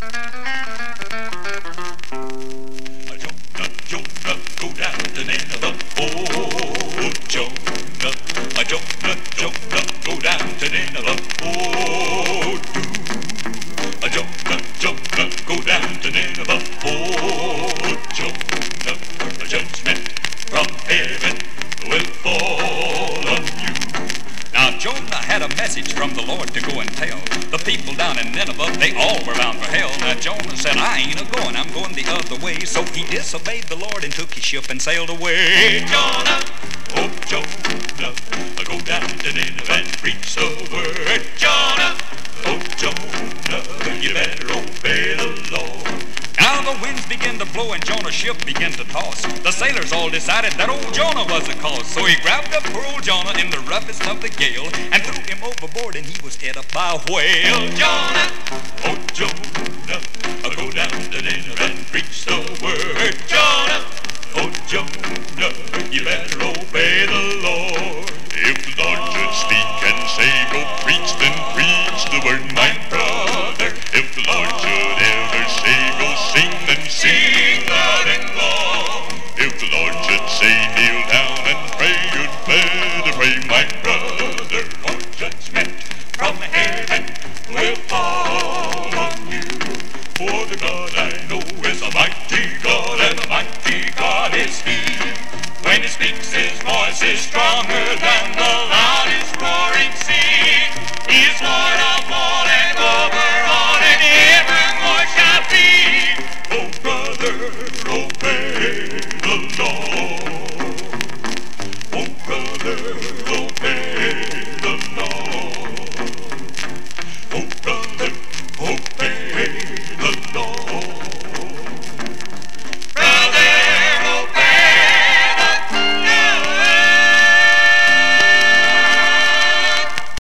Jonah, go down to Nineveh. Oh, Jonah, Jonah, go down to Nineveh. Oh, do. Jonah, go down to Nineveh. Oh, Jonah, a judgment from heaven will fall on you. Now Jonah had a message from the Lord to go and tell. The people down in Nineveh, they all were bound for hell. Now Jonah said, I ain't a-going, I'm going the other way. So he disobeyed the Lord and took his ship and sailed away. Jonah, oh Jonah, go down to Nineveh and preach the word. Jonah, oh Jonah, you better obey the Lord. Now the winds began to blow and Jonah's ship began to toss. The sailors all decided that old Jonah was the cause. So he grabbed up poor old Jonah in the roughest of the gale and threw him overboard, and he was ate up by a whale. Jonah, oh Jonah, go down to Nineveh and preach the word. Jonah, oh Jonah, you better obey the Lord. If the Lord should speak and say, go preach, then preach the word, my brother. If the Lord should ever say, go sing, then sing loud and long. If the Lord should say, kneel down and pray, you'd better pray, my brother. For judgment from heaven will fall on you. For the God